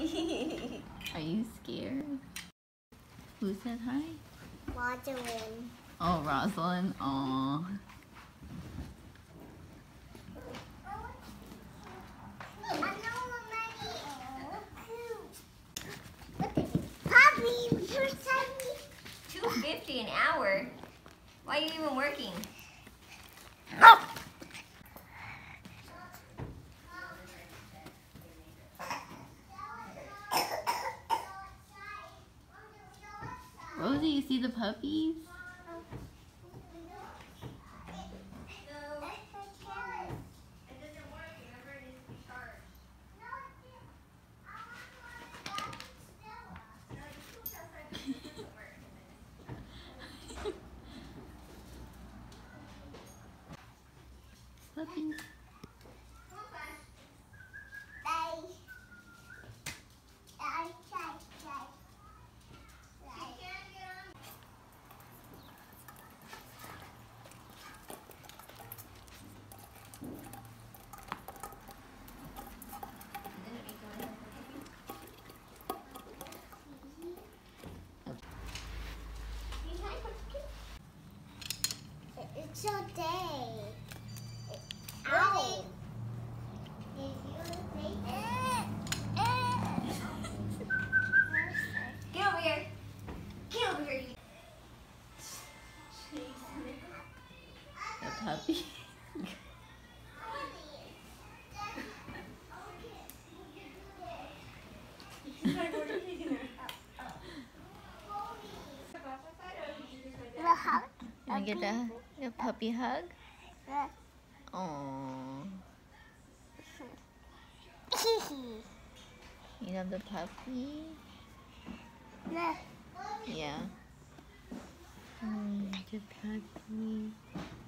Are you scared? Who said hi? Rosalind. Oh, Rosalind. Aww. Puppy, $2.50 an hour? Why are you even working? Rosie, you see the puppies? Puppies. It's your day. Oh. Get over here. Get over here. The puppy. You want to get the puppy hug? Aww. You love the puppy? Yeah. The puppy.